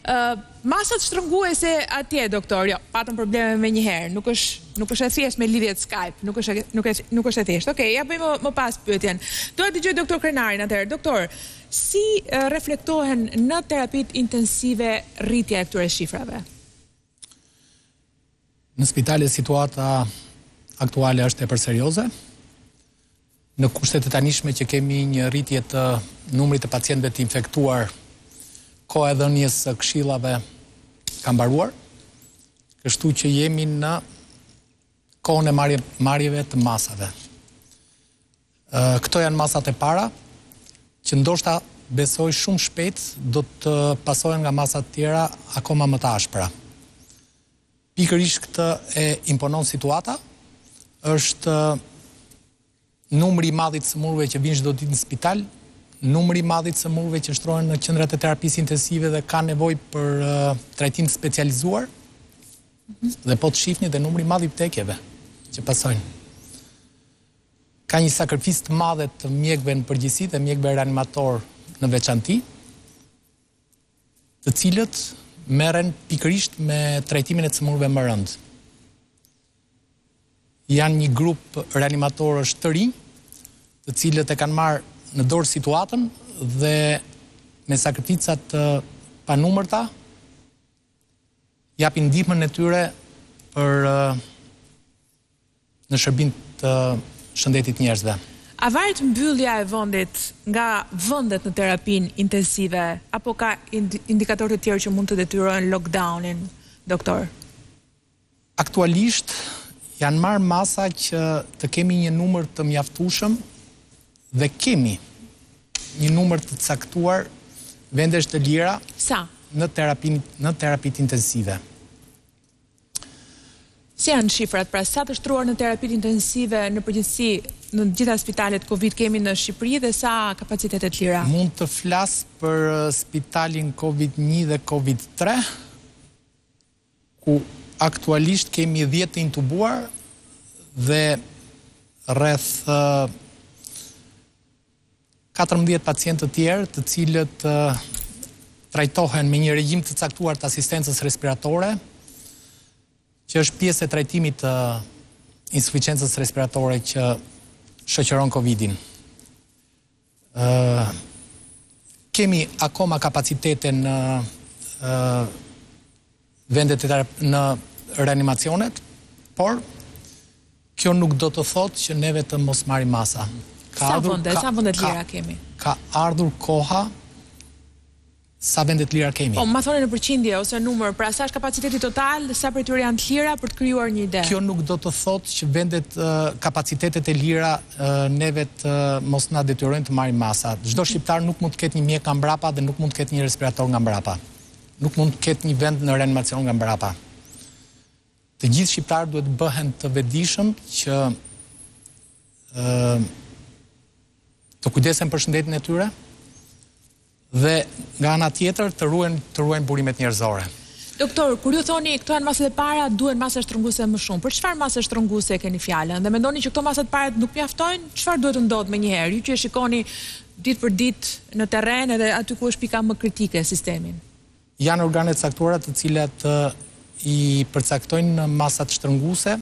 Masat shtrënguese atje, doktor, jo, patëm probleme me njëherë, nuk është e thjesht me lidhjet Skype, nuk është e thjesht. Okej, ja bëjmë më pas pyetjen. Do të dëgjoj doktor Krenarin atëherë. Doktor, si reflektohen në terapit intensive rritja e këtyre shifrave? Në spitale situata aktuale është tepër serioze. Në kushtet e tanishme që kemi një rritje të numrit të pacientëve të infektuar, koha e dhënies së këshillave ka mbaruar, kështu që jemi në kohën e marrjeve të masave. Këto janë masat e para, që ndoshta besoj shumë shpejt do të pasohen nga masat tjera akoma më të ashpra. Pikërisht këtë e imponon situata, është numri i madh i sëmurëve që vinë çdo ditë në spital, numri i madh i sëmurëve që shtrohen në qendrat e terapisë intensive dhe kanë nevojë për trajtim specializuar, dhe po të shihni dhe numri i madh i vdekjeve që pasojnë. Ka një sakrificë të madhe të mjekëve në përgjithësi dhe mjekëve reanimator në veçanti, të cilët merren pikërisht me trajtimin e sëmurëve më rënd. Janë një grup reanimatorësh të rinj, të cilët e kanë marrë në dorë situatën dhe me sakrificat të panumërta japin ndihmën e tyre për në shërbim të shëndetit njerëzve. A varet mbyllja e vendit nga vendet në terapin intensive, apo ka indikatorë të tjerë që mund të detyrojnë lockdownin, doktor? Aktualisht janë marrë masa që të kemi një numër të mjaftueshëm dhe kemi një numër të caktuar vendesh të lira në terapit intensive. Si janë shifrat, pra sa të shtruar në terapit intensive në përgjithësi në gjitha spitalet Covid kemi në Shqipëri dhe sa kapacitetet lira? Mund të flas për spitalin Covid-1 dhe Covid-3, ku aktualisht kemi 10 të intubuar dhe rreth 14 pacientë të tjerë të cilët trajtohen me një regjim të caktuar të asistencës respiratore, që është pjesë e trajtimit të insuficiencës respiratore që shoqëron Covidin. Kemi akoma kapacitete në vendet në reanimacionet, por kjo nuk do të thotë që ne vetëm mos marrim masa. Sa vendet lira kemi? Ka ardhur koha sa vendet lira kemi. Po, ma thoni në përqindje ose numër, pra sa është kapaciteti total, sa për tyre janë të lira për të krijuar një ide? Kjo nuk do të thotë që vendet, kapacitetet e lira, ne vetë mos na detyrojnë të marrim masa. Çdo shqiptar nuk mund të ketë një mjek nga mbrapa dhe nuk mund të ketë një respirator nga mbrapa. Nuk mund të ketë një vend në reanimacion nga mbrapa. Të gjithë shqiptarët duhet bëhen të vetëdijshëm që të kujdesen për shëndetin e tyre dhe nga ana tjetër të ruajnë burimet njerëzore. Doktor, kur ju thoni këto janë masat e para, duhen masa shtrënguese më shumë. Për çfarë masa shtrënguese keni fjalën? Dhe mendoni që këto masat e para nuk mjaftojnë? Çfarë duhet të ndodhë menjëherë? Ju që e shikoni ditë për ditë në terren edhe aty ku është pika më kritike e sistemin. Janë organet caktuara të cilat i përcaktojnë masat shtrënguese